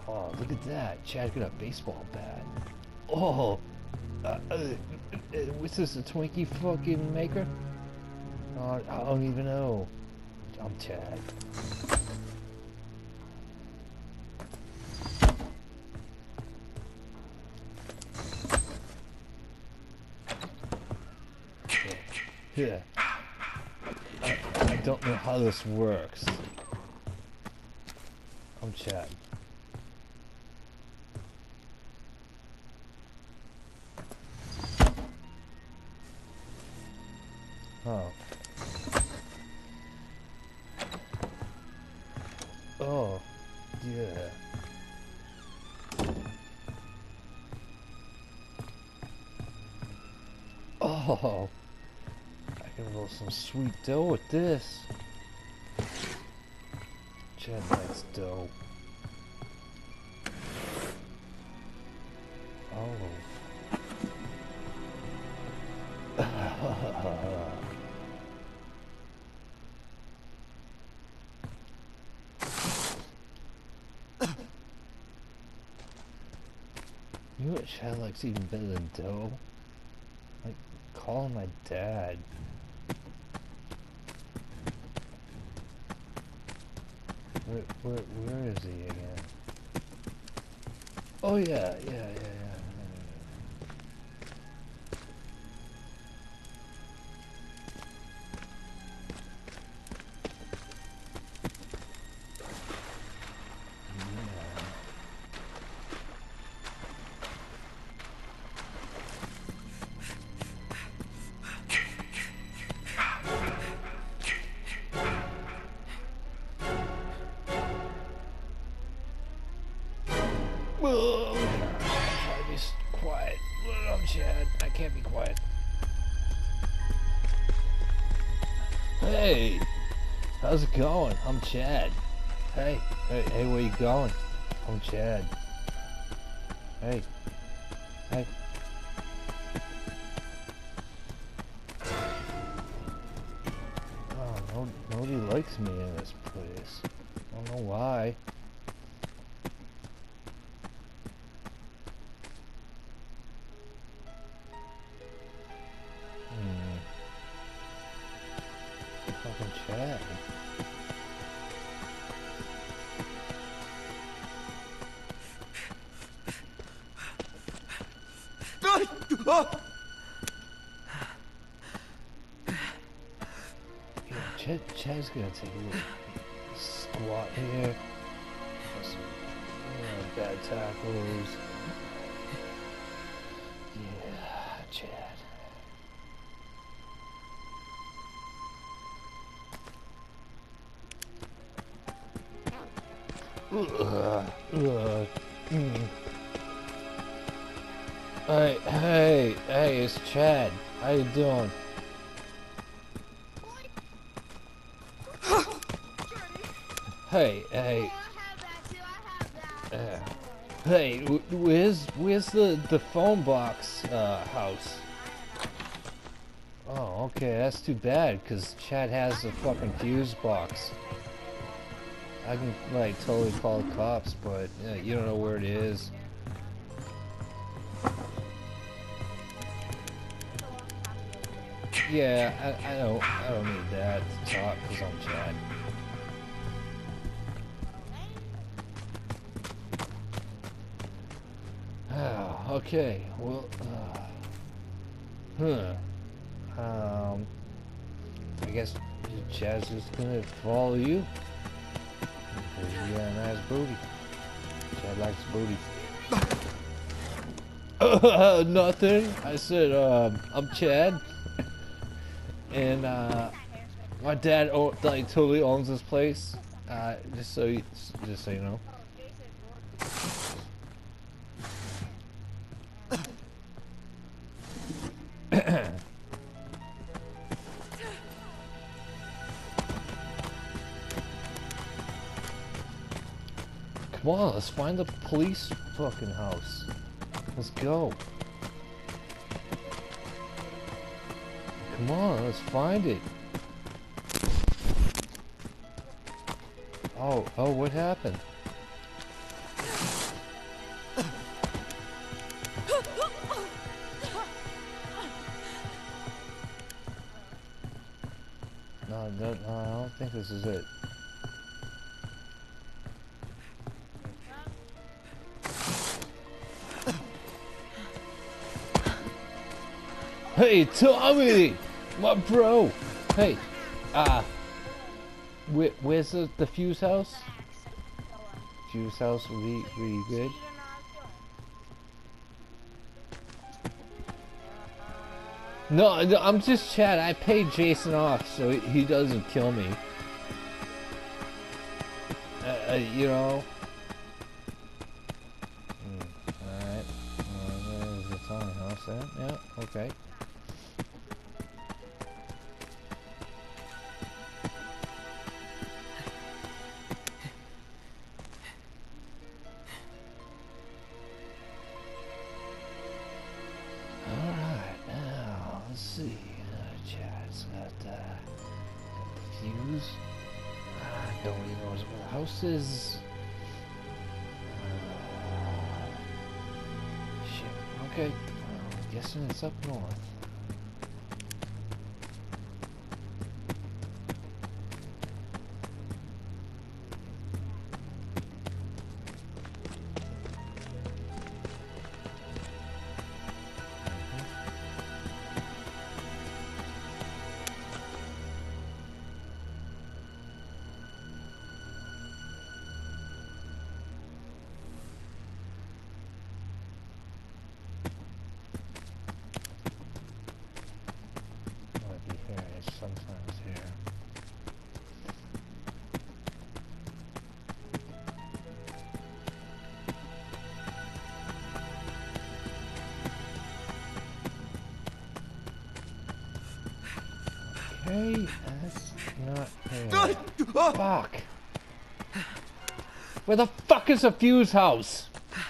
Oh, look at that. Chad got a baseball bat. Oh, what's this, a Twinkie fucking maker? Oh, I don't even know. I'm Chad. Yeah. I don't know how this works. I'm Chad. Oh. Oh. Yeah. Oh. I can roll some sweet dough with this. Chad likes dough. Oh. You know what Chad likes even better than dough? Like, calling my dad. Where is he again? Oh yeah. Oh, try to be quiet. I'm Chad. I can't be quiet. Hey, how's it going? I'm Chad. Hey, where you going? I'm Chad. Hey. Oh, nobody likes me in this place. I don't know why. Fucking Chad. Yeah, Chad's gonna take a little squat here. Some bad tackles. Yeah, Chad. Hey, it's Chad. How you doing? Hey. Hey, where's the phone box house? Oh, okay, that's too bad, cause Chad has a fucking fuse box. I can like totally call the cops, but you don't know where it is. Yeah, I don't need that to talk because I'm Chad. Okay, well, I guess Chad's just gonna follow you. Because you got a nice booty. Chad likes booty. Nothing. I said, I'm Chad. And, my dad like totally owns this place. Just so you know. Come on, let's find the police fucking house. Let's go. Come on, let's find it. Oh, what happened? No, I don't think this is it. Hey, Tommy! My bro! Hey, where's the fuse house? Fuse house will be good. No, I'm just Chad. I paid Jason off so he doesn't kill me. You know. Alright. There's the Tommy house there. Yeah, okay. Alright, now, let's see. Chad's got the fuse. Don't even know where the house is. Shit, okay. I'm guessing it's up north. Sometimes here. Okay, that's not here. Fuck. Where the fuck is the fuse house?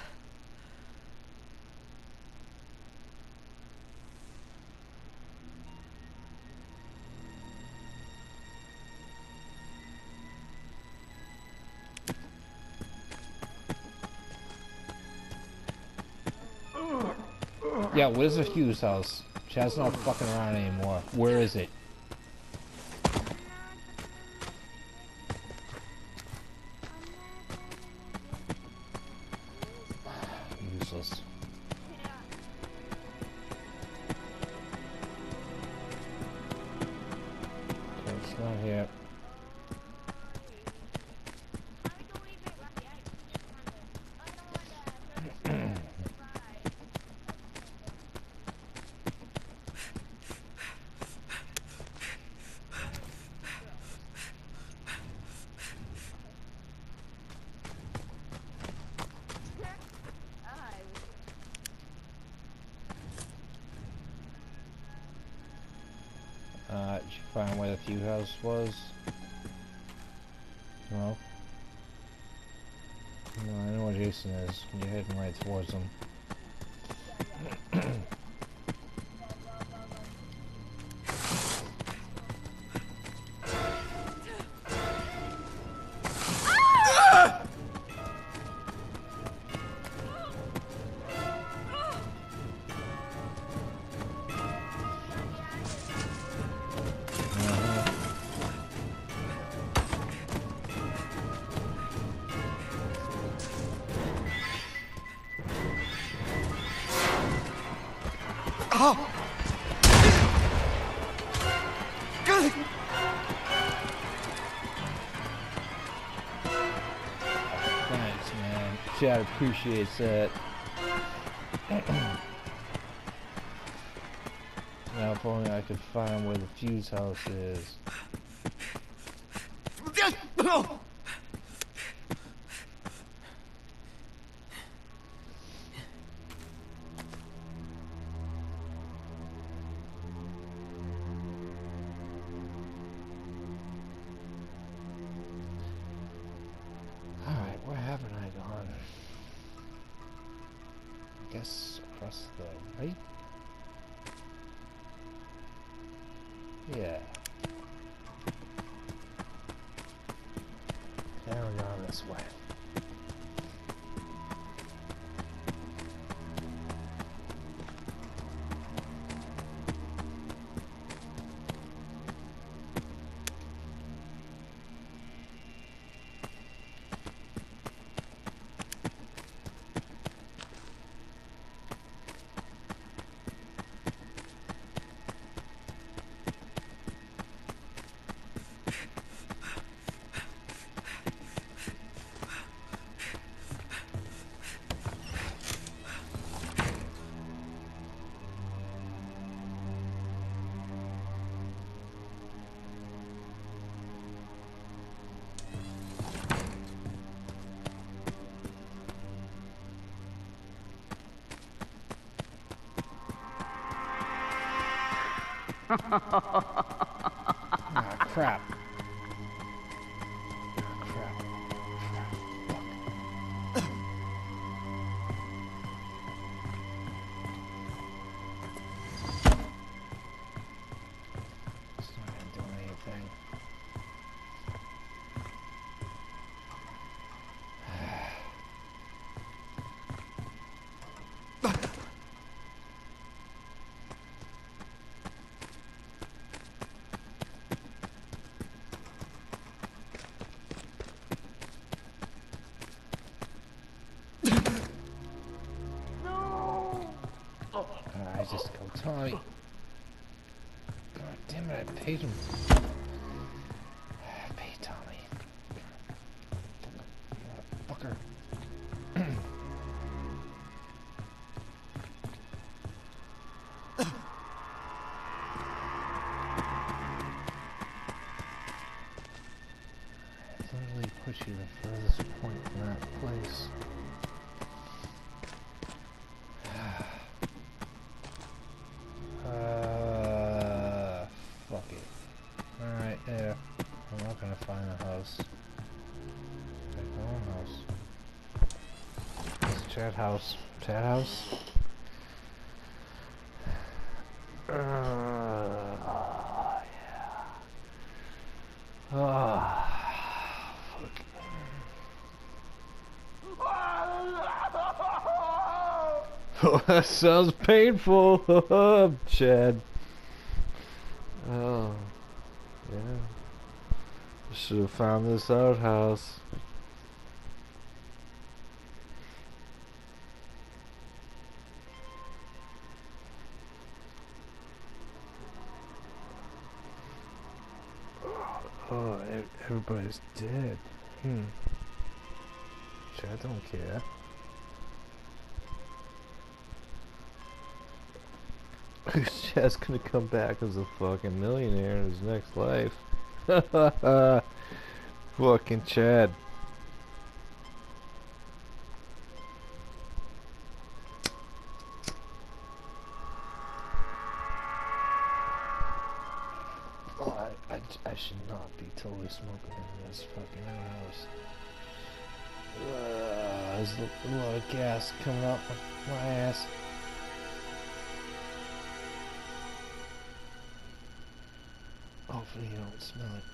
Yeah, where's the fuse house? Chad's not fucking around anymore. Where is it? Useless. Okay, it's not here. Did you find where the fuse house was? No? No, I know where Jason is. You're heading right towards him. Thanks, man. Chad appreciates that. Now, if only I could find where the fuse house is. Alright, where haven't I gone? I guess across the right? Yeah. Now we're going this way. Ah, crap. Ah, crap. It's not gonna do anything. Alright, just go, Tommy. God damn it, I paid him. I paid Tommy. Fucker. Literally put you the furthest point from that place. Fuck it. Alright, yeah. I'm not gonna find the house. Take my own house. It's C.H.A.D house. C.H.A.D house? Yeah. Fuck. Oh, that sounds painful. C.H.A.D. Oh, yeah. Should have found this outhouse. Oh, everybody's dead. C.H.A.D don't care. C.H.A.D's gonna come back as a fucking millionaire in his next life. Fucking C.H.A.D. Oh, I should not be totally smoking in this fucking house. There's a lot of gas coming up my ass. Hopefully you don't smell it.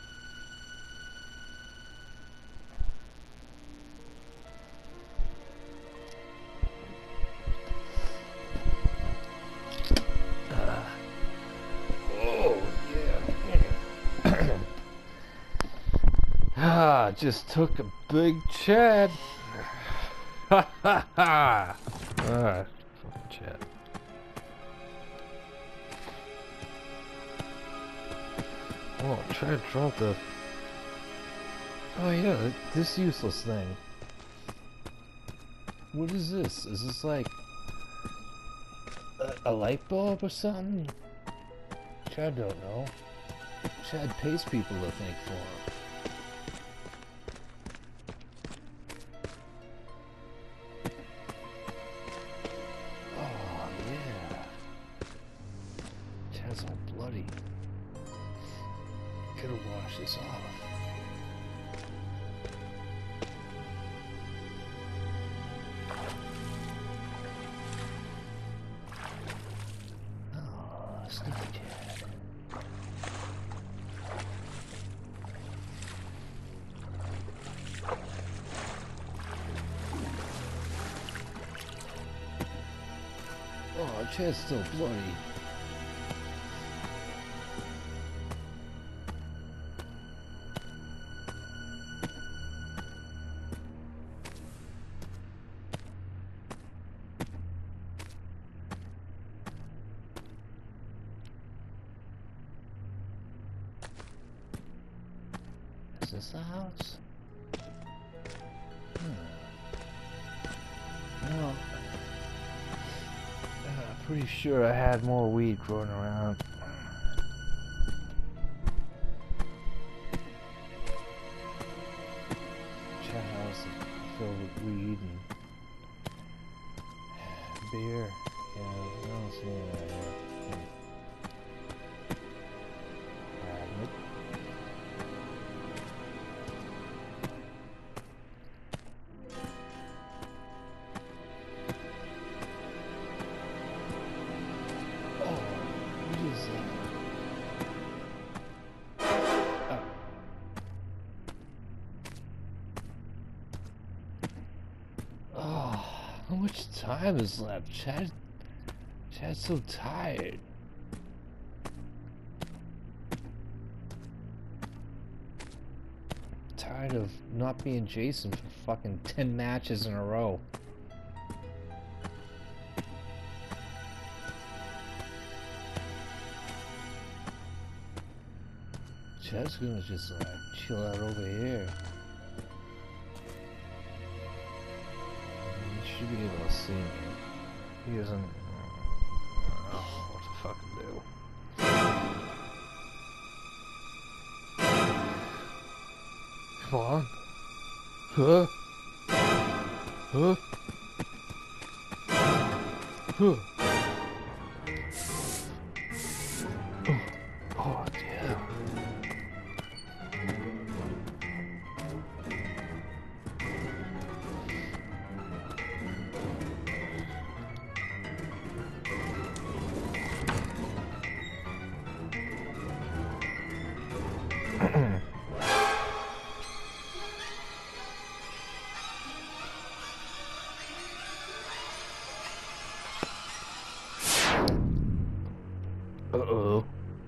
Oh, yeah. Just took a big C.H.A.D. Ha ha ha! Alright, fucking C.H.A.D. Oh, try to drop the... Oh yeah, this useless thing. What is this? Is this like... a light bulb or something? C.H.A.D don't know. C.H.A.D pays people to think for him. Oh yeah. C.H.A.D's all bloody. Gotta wash this off. Oh, sneaky C.H.A.D. Oh, C.H.A.D's still bloody. Is this the house? No. I'm pretty sure I had more weed growing around. C.H.A.D house is filled with weed and beer. Yeah, I don't see any of that here. How much time is left? Chad's so tired. Tired of not being Jason for fucking 10 matches in a row. Chad's gonna just like chill out over here. He should be able to see me. He doesn't. I don't know what to fucking do. Come on. Huh? Huh? Huh? Oh, yeah. Uh-oh.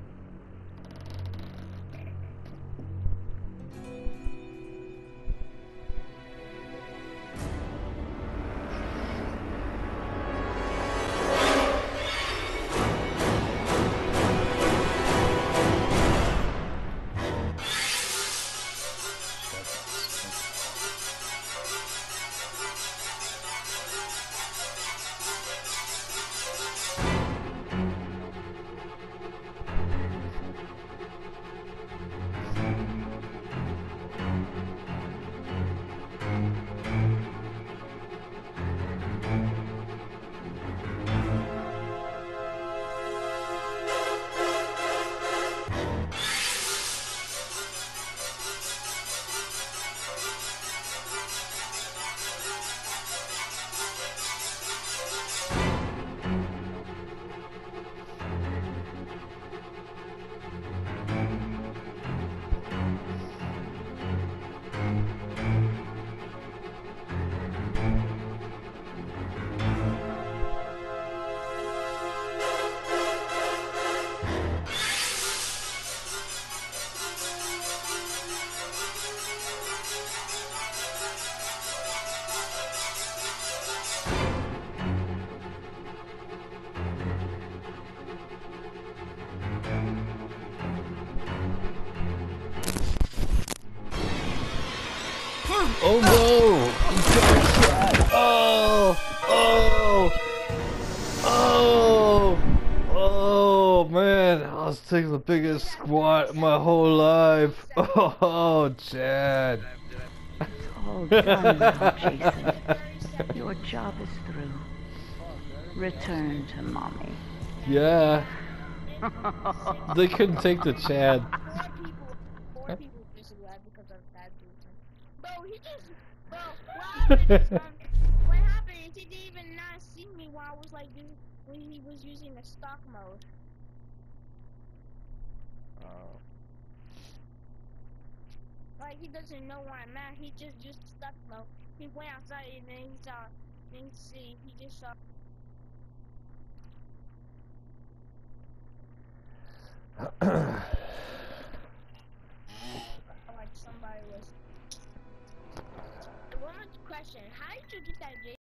Oh no! Oh! Oh! Oh! Oh man! I was taking the biggest squat my whole life. Oh, Chad! It's all done now, Jason. Your job is through. Return to mommy. Yeah. They couldn't take the Chad. Four people just left because of that Jason. Bro, what happened is he didn't even not see me while I was like when he was using the stock mode. Oh. Like he doesn't know where I'm at. He just used the stock mode. He went outside and then he saw. Then he just saw. Like somebody was. One question: how did you get that Jason?